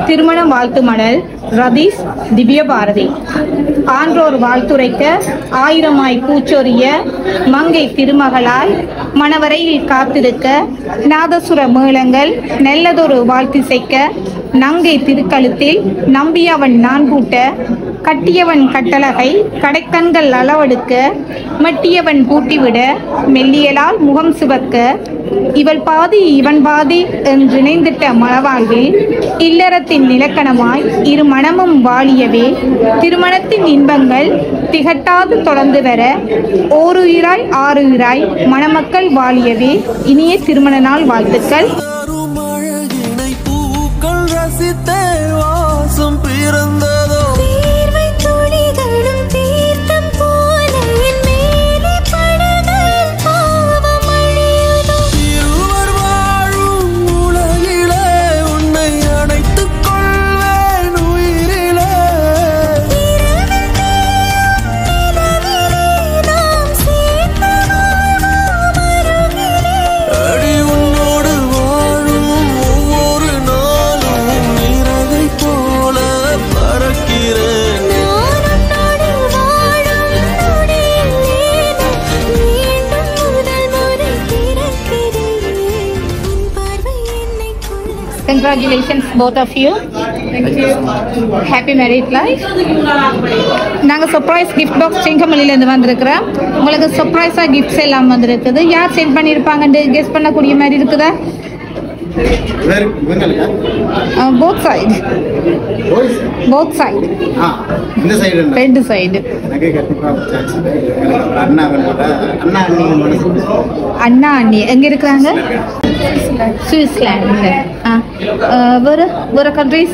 திருமண வாழ்த்து மடல் ரதீஷ் திவ்ய பாரதி. ஆன்றோர் வாழ்த்துரைக்க ஆயிரமாய் பூச்சொரிய மங்கை திருமகளாய் மணவரையில் காத்திருக்க நாதசுர மேளங்கள் நல்லதொரு வாழ்த்திசைக்க நங்கை திருக்கழுத்தில் நம்பியவன் நான் பூட்ட கட்டியவன் கட்டழகை கடைக்கண்கள் அளவெடுக்க மட்டியவன் பூட்டிவிட மெல்லியலால் முகம் சிவக்க இவள் பாதி இவன் பாதி என்று இணைந்திட்ட மணவாழ்வில் இல்லறத்தின் இலக்கணமாய் இரு மனமும் வாழியவே திருமணத்தின் இன்பங்கள் திகட்டாது தொடர்ந்து வர ஓருயிராய் ஆறுயிராய் மணமக்கள் வாழியவே இனிய திருமண நாள் வாழ்த்துக்கள். Congratulations both of you. Thank you. Happy married life. நாங்கள் சர்ப்ரைஸ் கிஃப்ட் பாக்ஸ் செங்கமல்லிலேருந்து வந்திருக்கிறோம். உங்களுக்கு சர்ப்ரைஸாக கிஃப்ட்ஸ் எல்லாம் வந்திருக்குது. யார் சென்ட் பண்ணியிருப்பாங்கன்னு கெஸ் பண்ணக்கூடிய மாதிரி இருக்குதா? both side. both side. இந்த சைடு ரெண்டு சைடு. அண்ணா அண்ணி எங்க இருக்காங்க? சுவிட்சர்லாந்து. வேற கண்ட்ரீஸ்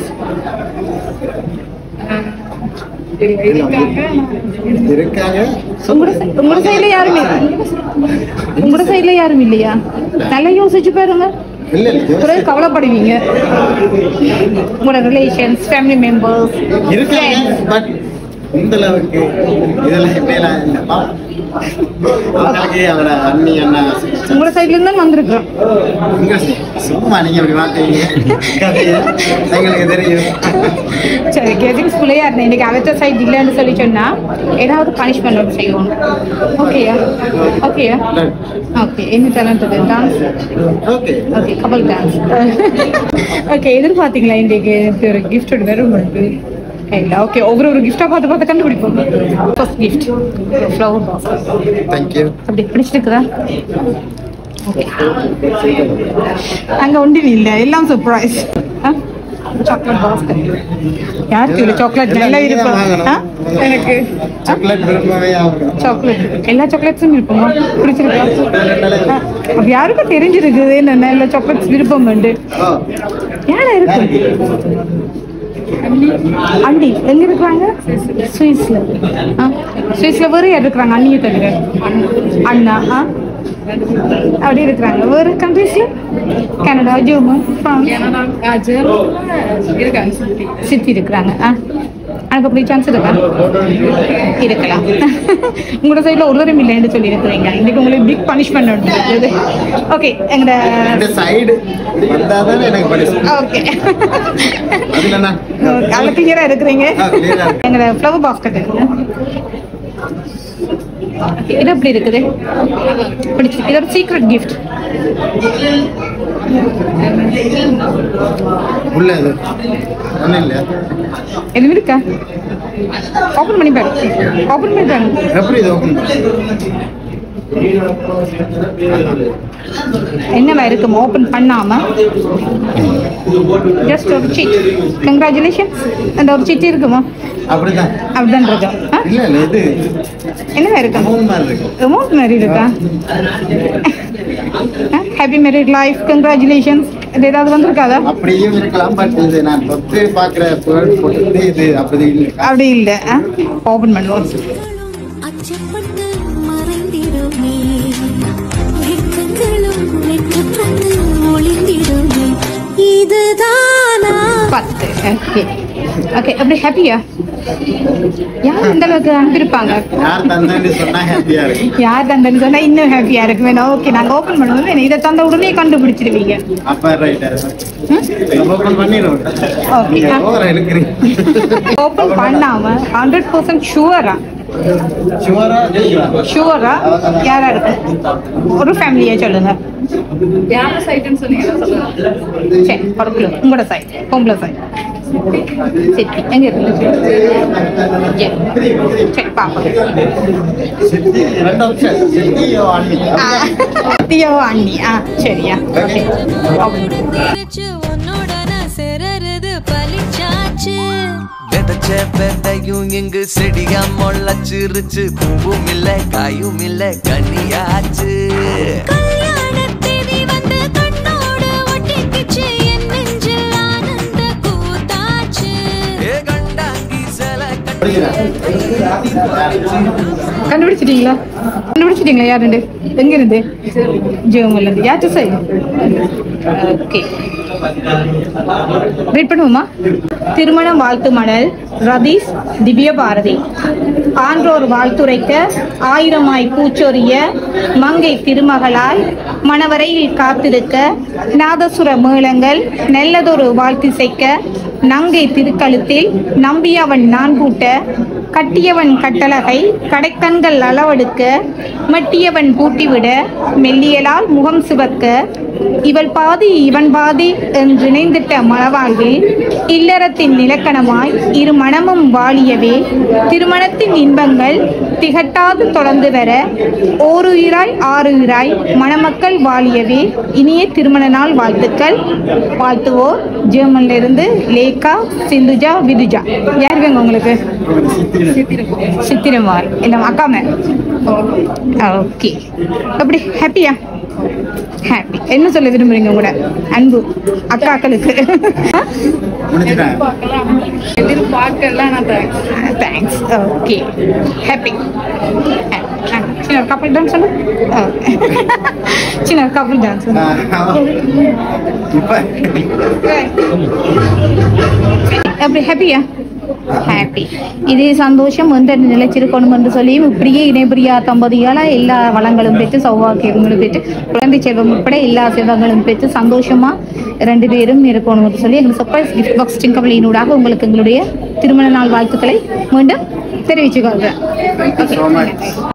உங்களோட சைடுல யாரும் உங்களோட சைடுல யாரும் இல்லையா? நல்லா யோசிச்சு பாருங்க, கவலைப்படுவீங்க. உங்களோட ரிலேஷன்ஸ், ஃபேமிலி மெம்பர்ஸ் இந்த அளவுக்கு இதெல்லாம் இல்லப்பா. உங்களோட சைட்ல இருந்து வந்திருக்கோம். சும்மா நீங்க அப்படி வார்த்தைங்க எங்களுக்கு தெரியும். சரி, கேட்டிங் ஸ்கூல்லையா இருந்தேன். இன்னைக்கு அவற்ற சைட் இல்லைன்னு சொல்லி சொன்னா ஏதாவது பனிஷ்மெண்ட் செய்வோம். ஓகேயா? ஓகேயா? ஓகே. என்ன டேலண்ட் இது? Dance. Okay okay, couple dance. Okay, எதிர்பார்த்தீங்களா இன்றைக்கு ஒரு கிஃப்ட் வரும்? இல்ல. ஓகே, ஒவ்வொரு கிஃப்டா பார்த்து கண்டுபிடிப்போம். First gift flower basket. Thank you. அப்படி பிடிச்சிருக்குதா? ஓகே, அங்க ஒண்ணுமே இல்ல, எல்லாம் சர்ப்ரைஸ். Chocolate basket. யாருக்கு இல்ல சாக்லேட் நல்லா இருக்கும்? எனக்கு சாக்லேட் விரும்பவே ஆகும். சாக்லேட் எல்லா சாக்லேட்ஸும் விருப்பமா? பிடிச்சிருக்கா? அப்ப யாருக்கும் தெரிஞ்சிருக்குது என்ன எல்லா சாக்லேட்ஸ் விருப்பம் உண்டு. யாரா இருக்கு? அண்ணி எங்க இருக்கிறாங்க? சுவிஸ்ல. சுவிஸ்ல வேற யார் இருக்கிறாங்க? அண்ணியை தவிர அண்ணா அப்படி இருக்கிறாங்க. வேற கண்ட்ரீஸ்ல கனடா, ஜெர்மன், பிரான்ஸ் சித்தி இருக்கிறாங்க. எனக்கு அப்படி சான்ஸ் இருக்கா? இருக்கலாம். உங்களோட சைட்ல ஒருவரும் இல்லைன்னு சொல்லி இருக்கிறீங்க. இன்னைக்கு உங்களுக்கு பிக் பனிஷ்மெண்ட் இருக்குது. ஓகே, எங்களோட சைடு வந்தாதான் எனக்கு பனிஷ்மெண்ட். ஓகே, அதுல கிளியரா இருக்கிறீங்க. எங்களோட ஃப்ளவர் பாஸ்கெட் இருக்கு. இது எப்படி இருக்குது? பிடிச்சிருக்கு. இது ஒரு சீக்ரெட் கிஃப்ட். என்ன இருக்கா? ஓபன் பண்ணி பாரு. ஓபன் பண்ணி பாரு. எப்படி இது ஓபன்? என்னவா இருக்கும் ஓபன் பண்ணாம? ஜஸ்ட் ஒரு சீட். கங்க்ராச்சுலேஷன்ஸ். அந்த ஒரு சீட் இருக்குமா? அப்படிதான் அப்படிதான் இருக்கும். இல்ல இல்ல, இது என்னவா இருக்கு? அமௌண்ட் மாதிரி இருக்கா? Happy married life, congratulations. இது ஏதாவது வந்திருக்காதா? அப்படியும் இருக்கலாம், பட் இது நான் தொட்டு பார்க்குற இது அப்படி இல்லை. அப்படி இல்லை. ஓபன் பண்ணுவோம். இதுதானா 10. ஓகே, ஓகே அப்படி ஹாப்பியா? யார் இந்த அளவுக்கு அனுப்பியிருப்பாங்க? யார் தந்தேன்னு சொன்னா ஹாப்பியா இருக்கு. யார் தந்தேன்னு சொன்னா இன்னும் ஹாப்பியா இருக்கு. வேணும் ஓகே நாங்க ஓபன் பண்ணுவோம். இதை தந்த உடனே கண்டுபிடிச்சிருவீங்க. அப்ப ரைட் ஓபன் பண்ணிடுவோம். ஓபன் பண்ணாம 100% ஷுவரா ஷுவரா யாரா இருக்கு? ஒரு ஃபேமிலியா சொல்லுங்க. யார சைடுன்னு சொன்னீங்க? சரி பரவாயில்ல. உங்களோட சைடு பொம்பளை சைடு சரி எங்க இருக்கு? சரி பாப்போம். தியோ அண்ணி சரியா? இங்கு செடியா முளைச்சிருச்சு, பூவும் இல்ல காயும் இல்ல கனியாச்சு. கண்டுபிடிச்சிட்டீங்களா? யாரு எங்க இருந்து? ஜெர்மன்ல இருந்து. யாரு சைடு? ஓகே ரீட் பண்ணுவோமா? திருமணம் வாழ்த்து மடல் ரதீஷ் திவ்ய பாரதி. ஆன்றோர் வாழ்த்துரைக்க ஆயிரமாய் பூச்சொரிய மங்கை திருமகளாய் மணவரையில் காத்திருக்க நாதசுர மேளங்கள் நல்லதொரு வாழ்த்திசைக்க நங்கை திருக்கழுத்தில் நம்பியவன் நான் கூட்ட கட்டியவன் கட்டழகை கடைக்கண்கள் அளவெடுக்க மட்டியவன் பூட்டிவிட மெல்லியலால் முகம் சிவக்க இவள் பாதி இவன் பாதி என்று இணைந்திட்ட மணவாழ்வில் இல்லறத்தின் இலக்கணமாய் இரு மனமும் வாழியவே திருமணத்தின் இன்பங்கள் திகட்டாது தொடர்ந்து வர ஓருயிராய் ஆறுயிராய் மணமக்கள் வாழியவே இனிய திருமண நாள் வாழ்த்துக்கள். வாழ்த்துவோர் ஜெர்மன்ல இருந்து லேகா, சிந்துஜா, விதுஜா. யார் வேங்க உங்களுக்கு? சித்திரமார் இல்ல அக்காம. ஓகே அப்படி ஹாப்பியா? ஹாப்பி. என்ன சொல்ல விரும்புறீங்க கூட அன்பு அக்காக்களுக்கு? தேங்க்ஸ். Okay happy. சின்ன கப்பல் டான்ஸ் சொல்லு. சின்ன கப்பல் டான்ஸ் அப்படி ஹாப்பியா? ஹாப்பி. இதே சந்தோஷம் வந்து நிலைச்சிருக்கணும் என்று சொல்லியும் இப்படியே இணைபிரியா தம்பதியால எல்லா வளங்களும் பெற்று சௌவாக்கியங்களும் பெற்று குழந்தை செல்வம் உட்பட எல்லா செல்வங்களும் பெற்று சந்தோஷமா 2 பேரும் இருக்கணும் என்று சொல்லி எங்களுக்கு சர்ப்ரைஸ் கிஃப்ட் பாக்ஸ் டிங்கவலியினூடாக உங்களுக்கு எங்களுடைய திருமண நாள் வாழ்த்துக்களை மீண்டும் தெரிவிச்சுக்கொள்கிறேன்.